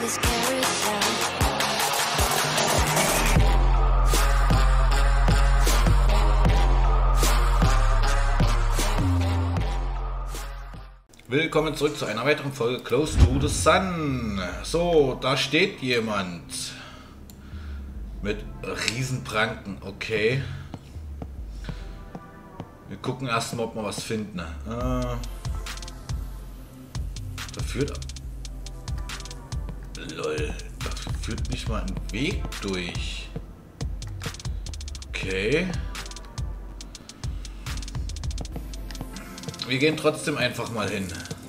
this carousel. Willkommen zurück zu einer weiteren Folge Close to the Sun. So, da steht jemand mit Riesenpranken. Okay. Wir gucken erstmal, ob wir was finden. Da führt... Lol, da führt nicht mal ein Weg durch. Okay. Wir gehen trotzdem einfach mal hin.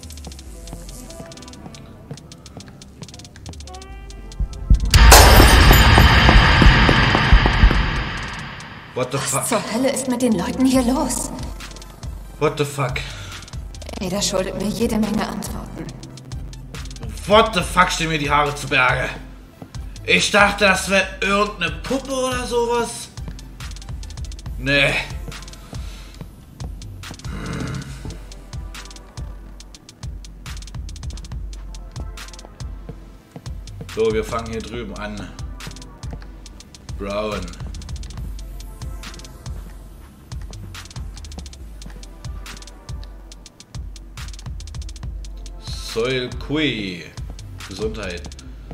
What the fuck? Was zur Hölle ist mit den Leuten hier los? What the fuck? Jeder schuldet mir jede Menge Antworten. What the fuck, stehen mir die Haare zu Berge. Ich dachte, das wäre irgendeine Puppe oder sowas. Nee. So, wir fangen hier drüben an. Brown. Soil Kui. Gesundheit.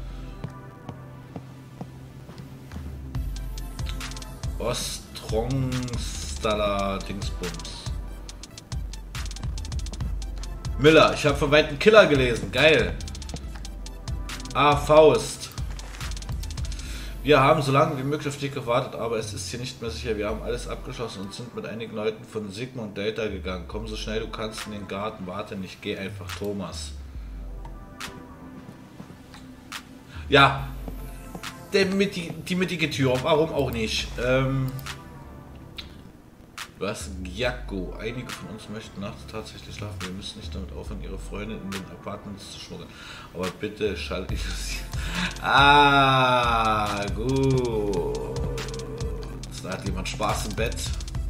Ostrongstala Dingsbums. Miller, ich habe von weitem Killer gelesen. Geil. Faust. Wir haben so lange wie möglich auf dich gewartet, aber es ist hier nicht mehr sicher. Wir haben alles abgeschossen und sind mit einigen Leuten von Sigma und Delta gegangen. Komm so schnell du kannst in den Garten. Warte nicht, geh einfach, Thomas. Ja, die mittige Tür, warum auch nicht? Was? Giacco. Einige von uns möchten nachts tatsächlich schlafen. Wir müssen nicht damit aufhören, ihre Freunde in den Apartments zu schmuggeln. Aber bitte schalte ich es hier. Ah, gut. Da hat jemand Spaß im Bett.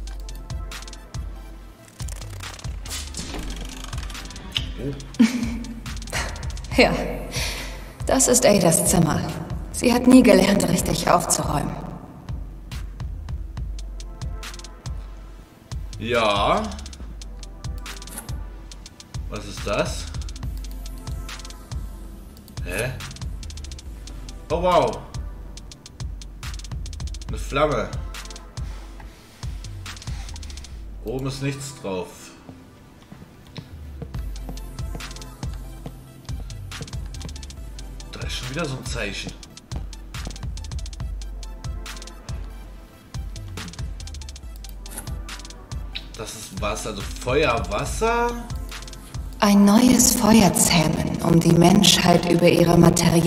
Oh. Ja, das ist Adas Zimmer. Sie hat nie gelernt, richtig aufzuräumen. Ja. Was ist das? Hä? Oh wow. Eine Flamme. Oben ist nichts drauf. Da ist schon wieder so ein Zeichen. Das ist Wasser, also Feuer, Wasser. Ein neues Feuer zähmen, um die Menschheit über ihre materiellen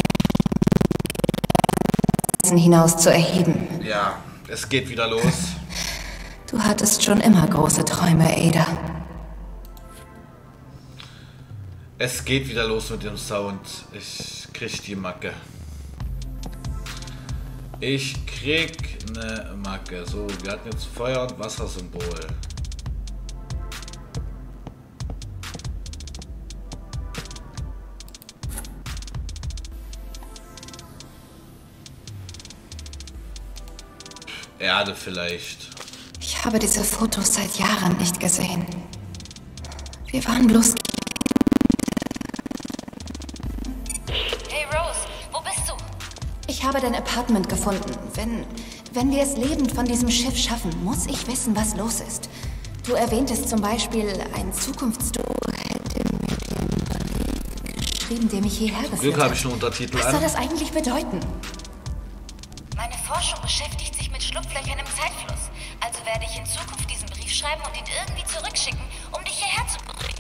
hinaus zu erheben. Ja, es geht wieder los. Du hattest schon immer große Träume, Ada. Es geht wieder los mit dem Sound. Ich krieg die Macke. Ich krieg eine Macke. So, wir hatten jetzt Feuer- und Wassersymbol. Erde vielleicht. Ich habe diese Fotos seit Jahren nicht gesehen. Wir waren bloß... Hey Rose, wo bist du? Ich habe dein Apartment gefunden. Wenn wir es lebend von diesem Schiff schaffen, muss ich wissen, was los ist. Du erwähntest zum Beispiel, ein Zukunftsdu hätte mir den Brief geschrieben, der mich hierher geführt Glück hat. habe ich einen Untertitel Was an. soll das eigentlich bedeuten? Meine Forschung beschäftigt sich mit Schlupflöchern im Zeitfluss. Also werde ich in Zukunft diesen Brief schreiben und ihn irgendwie zurückschicken, um dich hierher zu bringen.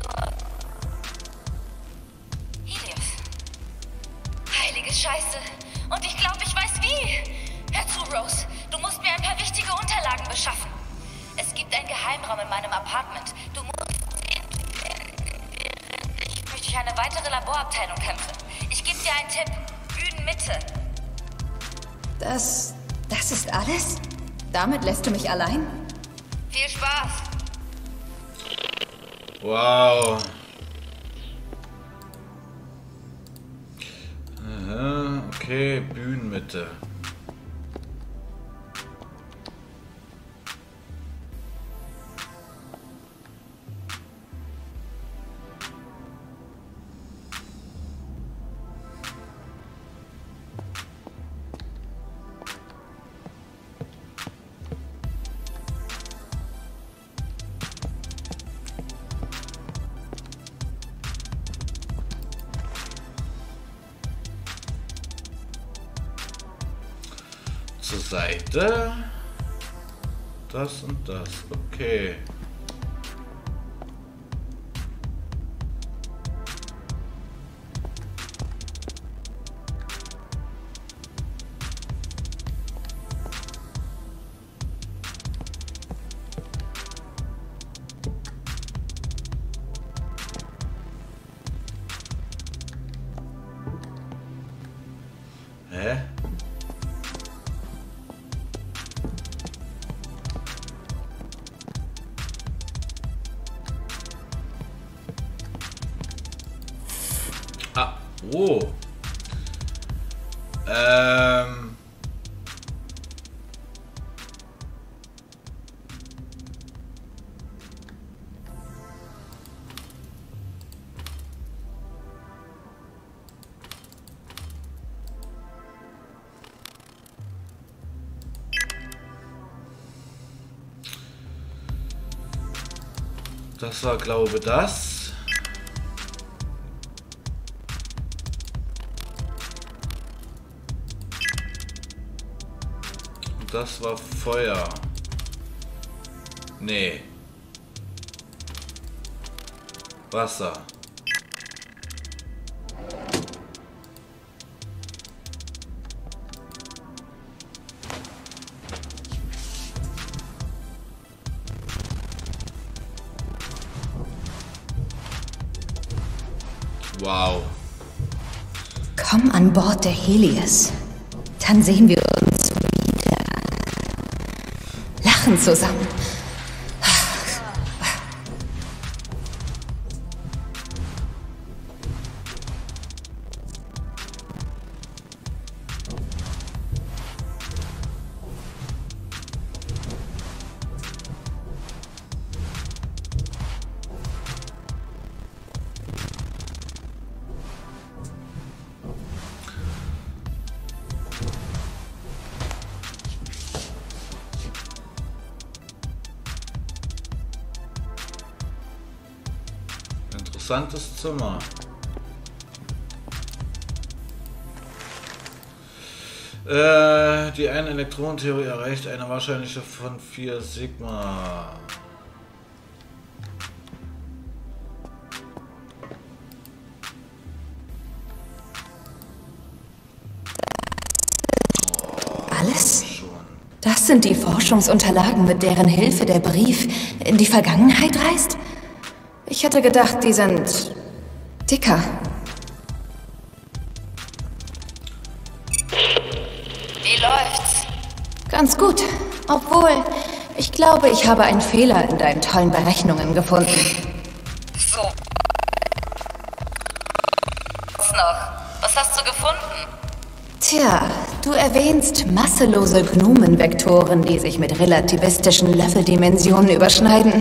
Helios. Heilige Scheiße. Und ich glaube, ich weiß wie. Hör zu, Rose. Du musst mir ein paar wichtige Unterlagen beschaffen. Es gibt einen Geheimraum in meinem Apartment. Du musst sehen, ich möchte durch eine weitere Laborabteilung kämpfen. Ich gebe dir einen Tipp. Bühnenmitte. Das ist alles? Damit lässt du mich allein? Viel Spaß. Wow. Okay, Bühnenmitte. Zur Seite. Das und das. Okay. Hä? Oh. Das war, glaube ich, das. Das war Feuer. Nee. Wasser. Wow. Komm an Bord der Helios. Dann sehen wir uns wieder. Lachen zusammen. Interessantes Zimmer. Die eine Elektronentheorie erreicht eine Wahrscheinlichkeit von 4 Sigma. Alles? Das sind die Forschungsunterlagen, mit deren Hilfe der Brief in die Vergangenheit reist? Ich hätte gedacht, die sind dicker. Wie läuft's? Ganz gut. Obwohl, ich glaube, ich habe einen Fehler in deinen tollen Berechnungen gefunden. So. Was noch? Was hast du gefunden? Tja, du erwähnst masselose Gnumenvektoren, die sich mit relativistischen Löffeldimensionen überschneiden.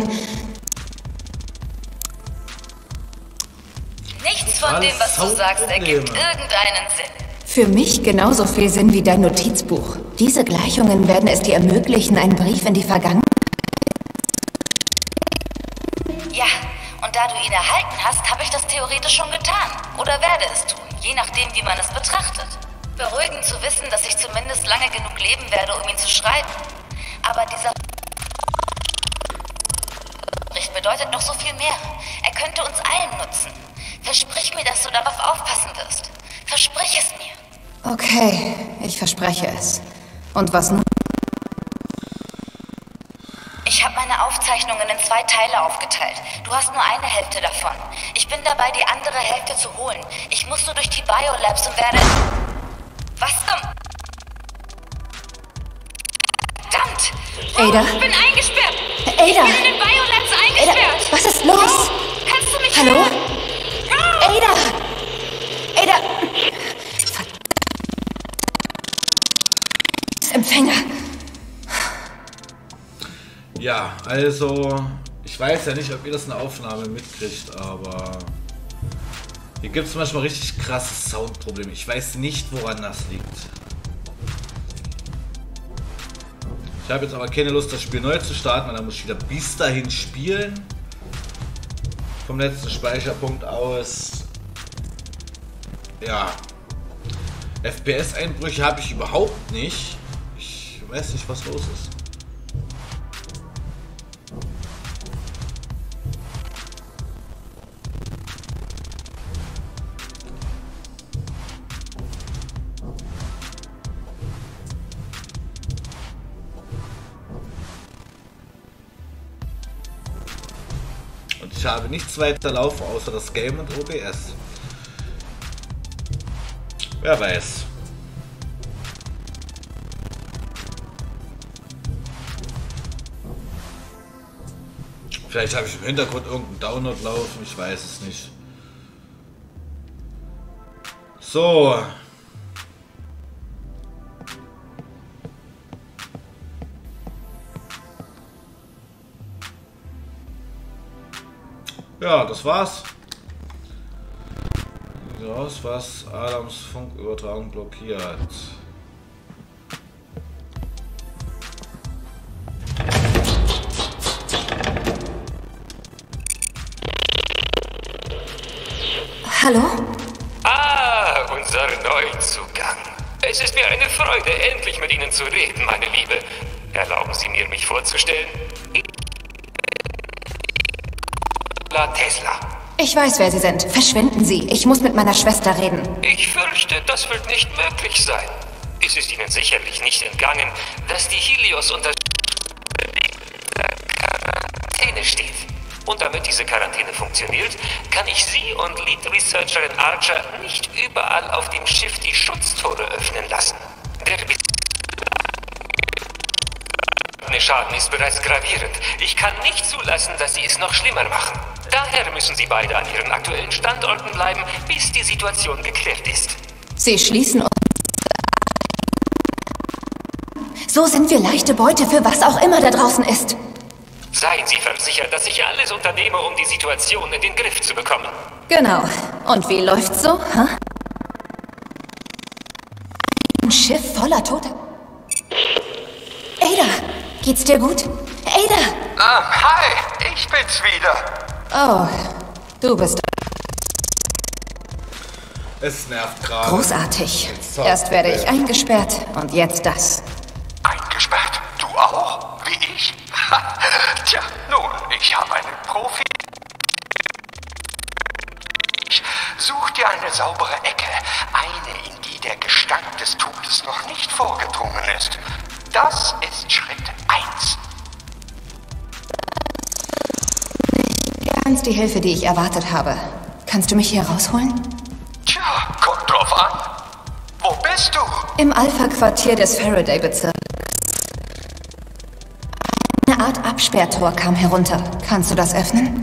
Nichts von dem, was du sagst, ergibt irgendeinen Sinn. Für mich genauso viel Sinn wie dein Notizbuch. Diese Gleichungen werden es dir ermöglichen, einen Brief in die Vergangenheit... Ja, und da du ihn erhalten hast, habe ich das theoretisch schon getan. Oder werde es tun, je nachdem, wie man es betrachtet. Beruhigend zu wissen, dass ich zumindest lange genug leben werde, um ihn zu schreiben. Aber dieser Bericht bedeutet noch so viel mehr. Er könnte uns allen nutzen. Versprich mir, dass du darauf aufpassen wirst. Versprich es mir. Okay, ich verspreche es. Und was nun? Ich habe meine Aufzeichnungen in 2 Teile aufgeteilt. Du hast nur eine Hälfte davon. Ich bin dabei, die andere Hälfte zu holen. Ich muss nur durch die Biolabs und werde... Was zum... Verdammt! Ada? Ich bin eingesperrt! Ada! Ich bin in den Biolabs eingesperrt! Ada, was ist los? Kannst du mich Hallo? hören? Ada! Ada! Empfänger. Ja, also, ich weiß ja nicht, ob ihr das in der Aufnahme mitkriegt, aber hier gibt es manchmal richtig krasse Soundprobleme. Ich weiß nicht, woran das liegt. Ich habe jetzt aber keine Lust, das Spiel neu zu starten, weil dann muss ich wieder bis dahin spielen. Vom letzten Speicherpunkt aus. Ja. FPS-Einbrüche habe ich überhaupt nicht. Ich weiß nicht, was los ist. Und ich habe nichts weiter laufen, außer das Game und OBS. Wer weiß. Vielleicht habe ich im Hintergrund irgendeinen Download laufen, ich weiß es nicht. So. Ja, das war's. Raus, was Adams Funkübertragung blockiert. Hallo? Ah, unser Neuzugang. Es ist mir eine Freude, endlich mit Ihnen zu reden, meine Liebe. Erlauben Sie mir, mich vorzustellen? Tesla. Ich weiß, wer Sie sind. Verschwinden Sie. Ich muss mit meiner Schwester reden. Ich fürchte, das wird nicht möglich sein. Es ist Ihnen sicherlich nicht entgangen, dass die Helios unter Quarantäne steht. Und damit diese Quarantäne funktioniert, kann ich Sie und Lead Researcherin Archer nicht überall auf dem Schiff die Schutztore öffnen lassen. Der Schaden ist bereits gravierend. Ich kann nicht zulassen, dass Sie es noch schlimmer machen. Daher müssen Sie beide an Ihren aktuellen Standorten bleiben, bis die Situation geklärt ist. Sie schließen uns. So sind wir leichte Beute für was auch immer da draußen ist. Seien Sie versichert, dass ich alles unternehme, um die Situation in den Griff zu bekommen. Genau. Und wie läuft's so? Huh? Ein Schiff voller Toter. Ada, geht's dir gut? Ada! Hi, ich bin's wieder. Oh, du bist Es nervt gerade. großartig. Erst werde ich eingesperrt und jetzt das. Eingesperrt? Du auch? Wie ich? Tja, nun, ich habe einen Profi. Such dir eine saubere Ecke. Eine, in die der Gestank des Todes noch nicht vorgedrungen ist. Das ist Schritt 1. Ganz die Hilfe, die ich erwartet habe. Kannst du mich hier rausholen? Tja, kommt drauf an. Wo bist du? Im Alpha-Quartier des Faraday-Bezirks. Eine Art Absperrtor kam herunter. Kannst du das öffnen?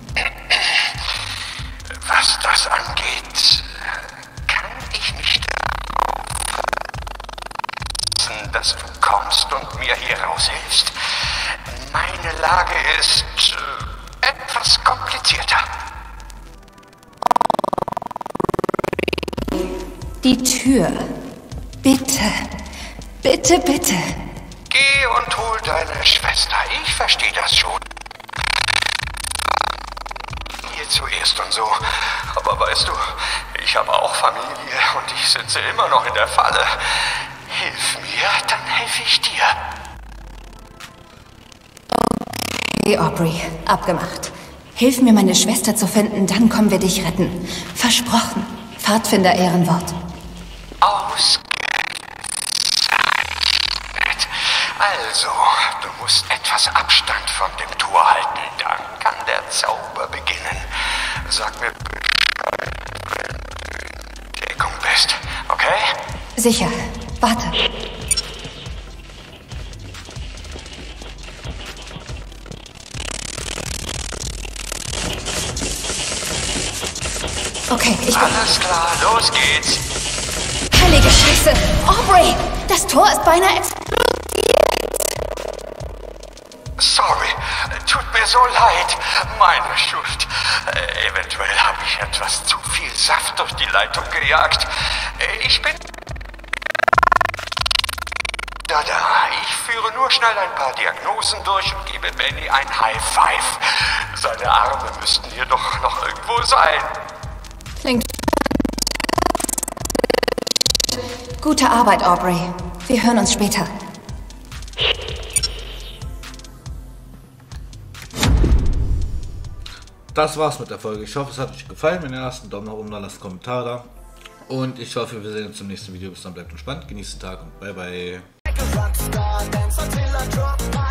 Was das angeht, kann ich nicht darauf verlassen, dass du kommst und mir hier raushilfst. Meine Lage ist etwas komplizierter. Die Tür. Bitte. Bitte, bitte. Geh und hol deine Schwester. Ich verstehe das schon. Hier zuerst und so. Aber weißt du, ich habe auch Familie und ich sitze immer noch in der Falle. Hilf mir, dann helfe ich dir. Hey, Aubrey. Abgemacht. Hilf mir, meine Schwester zu finden, dann kommen wir dich retten. Versprochen. Pfadfinder-Ehrenwort. Ausgezeichnet. Also, du musst etwas Abstand von dem Tor halten. Dann kann der Zauber beginnen. Sag mir Bescheid, wenn du in Deckung bist. Okay? Sicher. Warte. Okay, ich bin... Alles klar, los geht's. Heilige Scheiße! Aubrey! Das Tor ist beinahe explodiert! Sorry, tut mir so leid. Meine Schuld. Eventuell habe ich etwas zu viel Saft durch die Leitung gejagt. Ich bin... Da, ich führe nur schnell ein paar Diagnosen durch und gebe Benny ein High Five. Seine Arme müssten hier doch noch irgendwo sein. Klingt... Gute Arbeit, Aubrey. Wir hören uns später. Das war's mit der Folge. Ich hoffe, es hat euch gefallen. Wenn ihr lasst einen Daumen nach oben da, lasst einen Kommentar da. Und ich hoffe, wir sehen uns im nächsten Video. Bis dann, bleibt entspannt, genießt den Tag und bye bye.